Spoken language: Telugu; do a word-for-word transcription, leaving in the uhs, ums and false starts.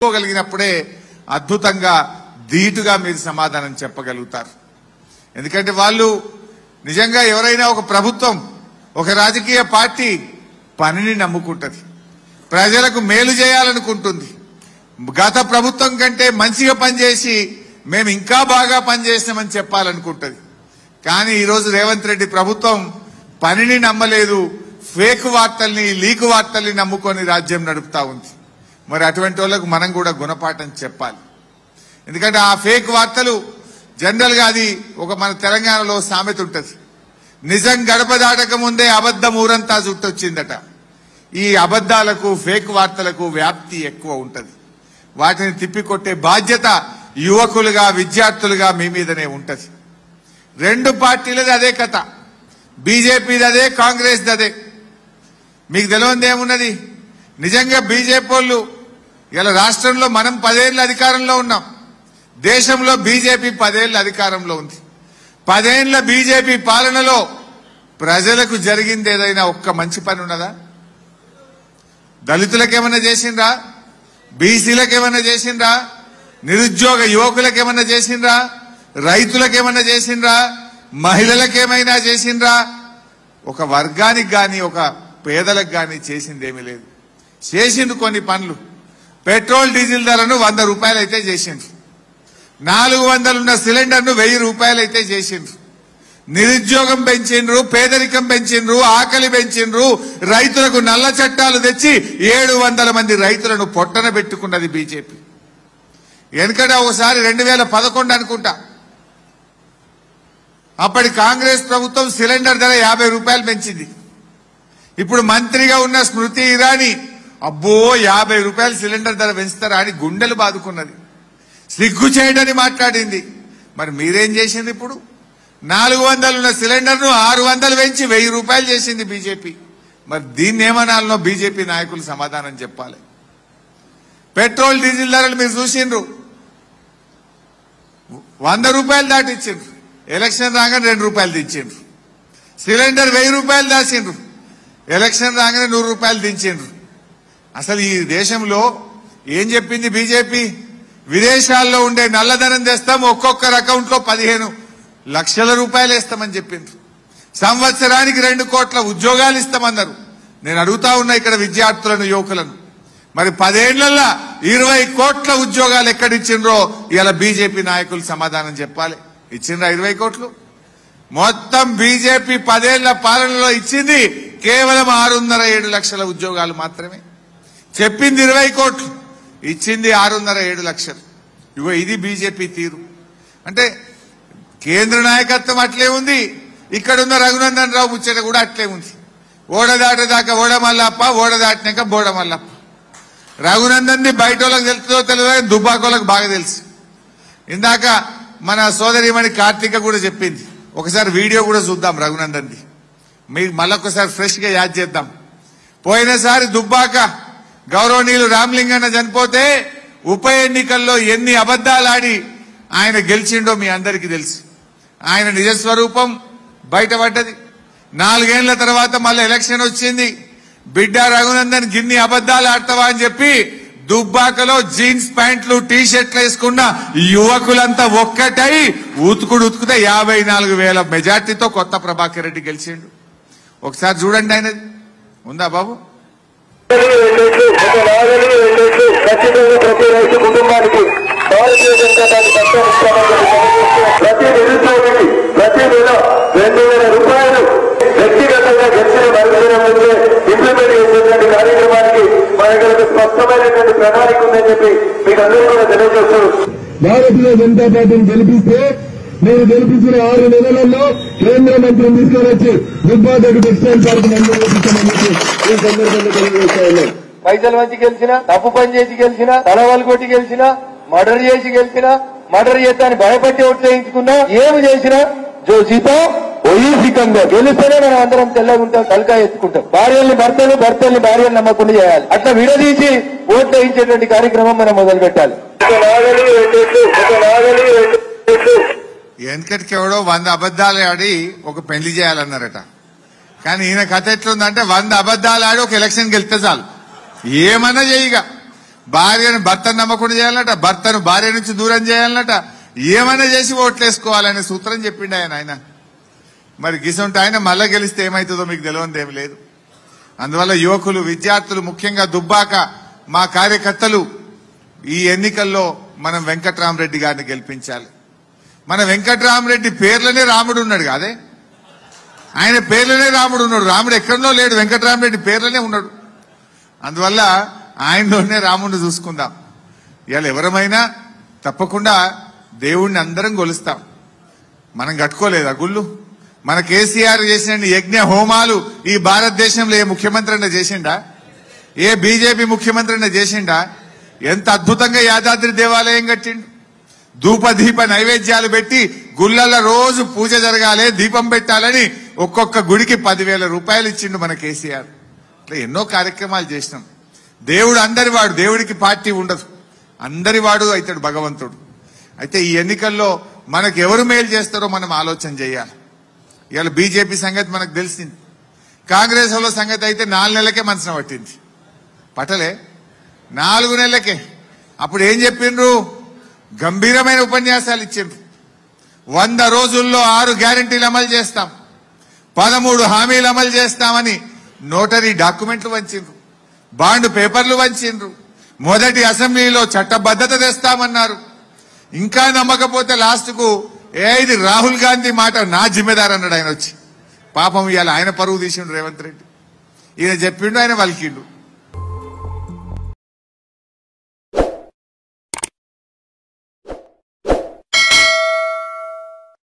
చేసుకోగలిగినప్పుడే అద్భుతంగా ధీటుగా మీరు సమాధానం చెప్పగలుగుతారు. ఎందుకంటే వాళ్ళు నిజంగా ఎవరైనా ఒక ప్రభుత్వం ఒక రాజకీయ పార్టీ పనిని నమ్ముకుంటది, ప్రజలకు మేలు చేయాలనుకుంటుంది. గత ప్రభుత్వం కంటే మంచిగా పనిచేసి మేము ఇంకా బాగా పనిచేసినామని చెప్పాలనుకుంటది. కానీ ఈరోజు రేవంత్ రెడ్డి ప్రభుత్వం పనిని నమ్మలేదు, ఫేక్ వార్తల్ని లీకు వార్తల్ని నమ్ముకొని రాజ్యం నడుపుతా ఉంది. మరి అటువంటి వాళ్ళకు మనం కూడా గుణపాఠం చెప్పాలి. ఎందుకంటే ఆ ఫేక్ వార్తలు జనరల్ గా అది ఒక మన తెలంగాణలో సామెత ఉంటది, నిజం గడప దాటక ముందే అబద్ధం ఊరంతా చుట్టొచ్చిందట. ఈ అబద్దాలకు ఫేక్ వార్తలకు వ్యాప్తి ఎక్కువ ఉంటది. వాటిని తిప్పికొట్టే బాధ్యత యువకులుగా విద్యార్థులుగా మీ మీదనే ఉంటది. రెండు పార్టీలది అదే కథ, బీజేపీది అదే, కాంగ్రెస్ అదే. మీకు తెలియదు ఏమున్నది, నిజంగా బీజేపీ వాళ్ళు ఇలా రాష్ట్రంలో మనం పదేళ్ల అధికారంలో ఉన్నాం, దేశంలో బీజేపీ పదేళ్ల అధికారంలో ఉంది. పదేళ్ల బీజేపీ పాలనలో ప్రజలకు జరిగింది ఏదైనా ఒక్క మంచి పని ఉన్నదా? దళితులకేమన్నా చేసిండ్రా? బీసీలకేమన్నా చేసిండ్రా? నిరుద్యోగ యువకులకేమన్నా చేసిండ్రా? రైతులకేమన్నా చేసిండ్రా? మహిళలకేమైనా చేసిండ్రా? ఒక వర్గానికి గాని ఒక పేదలకు గాని చేసిందేమీ లేదు. చేసిండు కొన్ని పనులు. పెట్రోల్ డీజిల్ ధరను వంద రూపాయలు అయితే చేసిండ్రు, నాలుగు వందలున్న సిలిండర్ను వెయ్యి రూపాయలు అయితే చేసిండ్రు. నిరుద్యోగం పెంచిండ్రు, పేదరికం పెంచిండ్రు, ఆకలి పెంచిండ్రు. రైతులకు నల్ల చట్టాలు తెచ్చి ఏడు వందల మంది రైతులను పొట్టన పెట్టుకున్నది బీజేపీ. వెనుకట ఒకసారి రెండు వేల పదకొండు అనుకుంటా, అప్పటి కాంగ్రెస్ ప్రభుత్వం సిలిండర్ ధర యాభై రూపాయలు పెంచింది. ఇప్పుడు మంత్రిగా ఉన్న స్మృతి ఇరానీ అబ్బో యాభై రూపాయలు సిలిండర్ ధర పెంచుతారా అని గుండెలు బాదుకున్నది, సిగ్గు చేయడని మాట్లాడింది. మరి మీరేం చేసింది? ఇప్పుడు నాలుగు వందలున్న సిలిండర్ ను ఆరు వందలు పెంచి వెయ్యి రూపాయలు చేసింది బీజేపీ. మరి దీన్ని ఏమనాలనో బీజేపీ నాయకులు సమాధానం చెప్పాలి. పెట్రోల్ డీజిల్ ధరలు మీరు చూసిండ్రు, వంద రూపాయలు దాటిచ్చిండ్రు, ఎలక్షన్ రాగానే రెండు రూపాయలు దించిండ్రు. సిలిండర్ వెయ్యి రూపాయలు దాచిండ్రు, ఎలక్షన్ రాగానే నూరు రూపాయలు దించిండ్రు. అసలు ఈ దేశంలో ఏం చెప్పింది బీజేపీ? విదేశాల్లో ఉండే నల్లధనం తెస్తాం, ఒక్కొక్కరి అకౌంట్ లో పదిహేను లక్షల రూపాయలు వేస్తామని చెప్పిండ్రు. సంవత్సరానికి రెండు కోట్ల ఉద్యోగాలు ఇస్తామన్నారు. నేను అడుగుతా ఉన్నా ఇక్కడ విద్యార్థులను యువకులను, మరి పదేళ్లలో ఇరవై కోట్ల ఉద్యోగాలు ఎక్కడిచ్చిండ్రో ఇలా బీజేపీ నాయకులు సమాధానం చెప్పాలి. ఇచ్చిండ్రా ఇరవై కోట్లు? మొత్తం బీజేపీ పదేళ్ల పాలనలో ఇచ్చింది కేవలం ఆరున్నర ఏడు లక్షల ఉద్యోగాలు మాత్రమే. చెప్పింది ఇరవై కోట్లు, ఇచ్చింది ఆరున్నర ఏడు లక్షలు. ఇగో ఇది బీజేపీ తీరు. అంటే కేంద్ర నాయకత్వం అట్లే ఉంది, ఇక్కడున్న రఘునందన్ రావు ముచ్చట కూడా అట్లే ఉంది. ఓడ దాటేదాకా ఓడ మల్లప్ప, ఓడ దాటినాక బోడ మల్లప్ప. రఘునందన్ ది బయట వాళ్ళకి తెలుస్తుందో తెలియదు, దుబ్బాకోళ్ళకి బాగా తెలుసు. ఇందాక మన సోదరిమణి కార్తీక కూడా చెప్పింది, ఒకసారి వీడియో కూడా చూద్దాం రఘునందన్ ది, మీకు మళ్ళొకసారి ఫ్రెష్ గా యాద్ చేద్దాం. పోయినసారి దుబ్బాక గౌరవనీయులు రామలింగన్న చనిపోతే ఉప ఎన్నికల్లో ఎన్ని అబద్దాలాడి ఆయన గెలిచిండో మీ అందరికీ తెలుసు. ఆయన నిజస్వరూపం బయటపడ్డది. నాలుగేళ్ల తర్వాత మళ్ళీ ఎలక్షన్ వచ్చింది. బిడ్డ రఘునందన్ గిన్ని అబద్దాలు ఆడతావా అని చెప్పి దుబ్బాకలో జీన్స్ ప్యాంట్లు టీ షర్ట్లు వేసుకున్న యువకులంతా ఒక్కటై ఉతుకుడు ఉతుకుతే యాభై నాలుగు వేల మెజార్టీతో కొత్త ప్రభాకర్ రెడ్డి గెలిచిండు. ఒకసారి చూడండి, ఆయనది ఉందా బాబు? ఖచ్చితంగా ప్రతి రైతు కుటుంబానికి భారతీయ జనతా పార్టీ ప్రతి నిరుద్యోగికి ప్రతి నెల రెండు వేల రూపాయలు వ్యక్తిగతంగా గెలిచిన మరుసటి ముందే ఇంప్లిమెంట్ చేసేటువంటి కార్యక్రమానికి మన దగ్గర స్పష్టమైనటువంటి ప్రణాళిక ఉందని చెప్పి మీకు అందరూ కూడా తెలియజేస్తారు. భారతీయ జనతా పార్టీని గెలిపిస్తే నేను గెలిపించిన ఆరు నెలలలో కేంద్ర మంత్రిని తీసుకొని వచ్చి దుబ్బాక టెక్స్టైల్ పార్క్ నిర్మించామని చెప్పి ఈ సందర్భంగా తెలియజేస్తా ఉన్నాం. పైసలు మంచి గెలిచినా, తప్పు పని చేసి గెలిచినా, తలవాలు కొట్టి గెలిచినా, మర్డర్ చేసి గెలిచినా, మర్డర్ చేస్తాను భయపట్టి ఓట్లు చేయించుకున్నా, ఏమి చేసినా జోసితో ఒయ్యికంగా గెలిస్తేనే మనం అందరం తెల్లగా ఉంటాం, తలకాయ ఎత్తుకుంటాం. భార్యల్ని భర్తలు, భర్తల్ని భార్యలు నమ్మకుండా చేయాలి. అట్లా విడదీసి ఓట్లు వేయించేటువంటి కార్యక్రమం మనం మొదలు పెట్టాలి. వెనకటికి ఎవడో వంద అబద్దాలు ఆడి ఒక పెళ్లి చేయాలన్నారట. కానీ ఈయన కథ ఎట్లుందంటే వంద అబద్దాలు ఆడి ఒక ఎలక్షన్ గెలిస్తే చాలు, ఏమన్నా చేయగా భార్యను భర్తను నమ్మకుండా చేయాలన్నట, భర్తను భార్య నుంచి దూరం చేయాలన్నట, ఏమైనా చేసి ఓట్లేసుకోవాలనే సూత్రం చెప్పిండు ఆయన ఆయన మరి గిసంటే ఆయన మళ్ళా గెలిస్తే ఏమవుతుందో మీకు తెలియదు ఏమి లేదు. అందువల్ల యువకులు, విద్యార్థులు, ముఖ్యంగా దుబ్బాక మా కార్యకర్తలు ఈ ఎన్నికల్లో మనం వెంకట్రామరెడ్డి గారిని గెలిపించాలి. మన వెంకట్రామరెడ్డి పేర్లనే రాముడు ఉన్నాడు కాదే, ఆయన పేర్లనే రాముడు ఉన్నాడు. రాముడు ఎక్కడనో లేడు, వెంకట్రామరెడ్డి పేర్లనే ఉన్నాడు. అందువల్ల ఆయనలోనే రాముడిని చూసుకుందాం. ఇవాళ ఎవరమైనా తప్పకుండా దేవుణ్ణి అందరం కొలుస్తాం. మనం కట్టుకోలేదా గుళ్ళు? మన కేసీఆర్ చేసిన యజ్ఞ హోమాలు ఈ భారతదేశంలో ఏ ముఖ్యమంత్రి అయినా చేసిండా? ఏ బీజేపీ ముఖ్యమంత్రి అయినా చేసిండా? ఎంత అద్భుతంగా యాదాద్రి దేవాలయం కట్టిండు. ధూప దీప నైవేద్యాలు పెట్టి గుళ్ళల్లో రోజు పూజ జరగాలి, దీపం పెట్టాలని ఒక్కొక్క గుడికి పదివేల రూపాయలు ఇచ్చిండు మన కేసీఆర్. ఇట్లా ఎన్నో కార్యక్రమాలు చేసినాం. దేవుడు అందరివాడు, దేవుడికి పార్టీ ఉండదు, అందరివాడు అవుతాడు భగవంతుడు. అయితే ఈ ఎన్నికల్లో మనకు ఎవరు మేలు చేస్తారో మనం ఆలోచన చేయాలి. ఇవాళ బీజేపీ సంగతి మనకు తెలిసింది. కాంగ్రెస్ వాళ్ళ సంగతి అయితే నాలుగు నెలలకే మనసున పట్టింది. పట్టలే నాలుగు నెలలకే. అప్పుడు ఏం చెప్పిండ్రు? గంభీరమైన ఉపన్యాసాలు ఇచ్చిండ్రు. వంద రోజుల్లో ఆరు గ్యారంటీలు అమలు చేస్తాం, పదమూడు హామీలు అమలు చేస్తామని నోటరీ డాక్యుమెంట్లు వంచిండ్రు, బాండ్ పేపర్లు వంచిండ్రు, మొదటి అసెంబ్లీలో చట్టబద్ధత తెస్తామన్నారు. ఇంకా నమ్మకపోతే లాస్ట్ కు ఏ ఇది రాహుల్ గాంధీ మాట నా జిమ్మెదారు అన్నాడు ఆయన వచ్చి. పాపం ఇవాళ ఆయన పరువు తీసిండు రేవంత్ రెడ్డి. ఈయన చెప్పిండు, ఆయన వలికిండు.